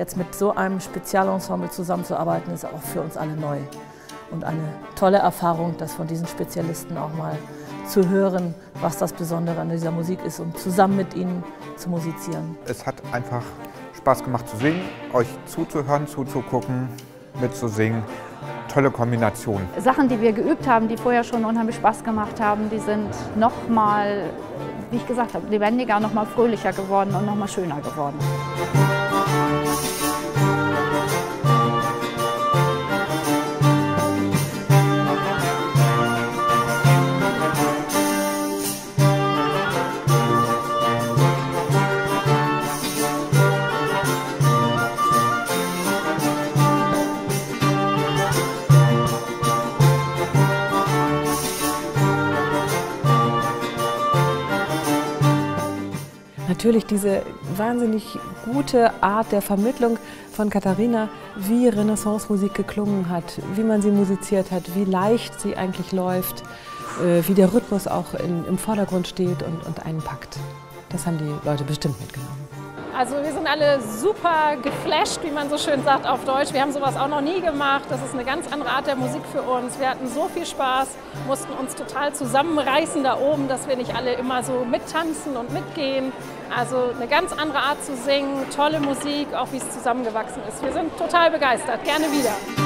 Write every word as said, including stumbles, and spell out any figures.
jetzt mit so einem Spezialensemble zusammenzuarbeiten, ist auch für uns alle neu. Und eine tolle Erfahrung, das von diesen Spezialisten auch mal zu hören, was das Besondere an dieser Musik ist, um zusammen mit ihnen zu musizieren. Es hat einfach Spaß gemacht zu singen, euch zuzuhören, zuzugucken, mitzusingen. Tolle Kombination. Sachen, die wir geübt haben, die vorher schon unheimlich Spaß gemacht haben, die sind noch mal, wie ich gesagt habe, lebendiger, noch mal fröhlicher geworden und noch mal schöner geworden. Natürlich diese wahnsinnig gute Art der Vermittlung von Katharina, wie Renaissance-Musik geklungen hat, wie man sie musiziert hat, wie leicht sie eigentlich läuft, wie der Rhythmus auch in, im Vordergrund steht und, und einen packt. Das haben die Leute bestimmt mitgenommen. Also wir sind alle super geflasht, wie man so schön sagt auf Deutsch. Wir haben sowas auch noch nie gemacht. Das ist eine ganz andere Art der Musik für uns. Wir hatten so viel Spaß, mussten uns total zusammenreißen da oben, dass wir nicht alle immer so mittanzen und mitgehen. Also eine ganz andere Art zu singen, tolle Musik, auch wie es zusammengewachsen ist. Wir sind total begeistert. Gerne wieder.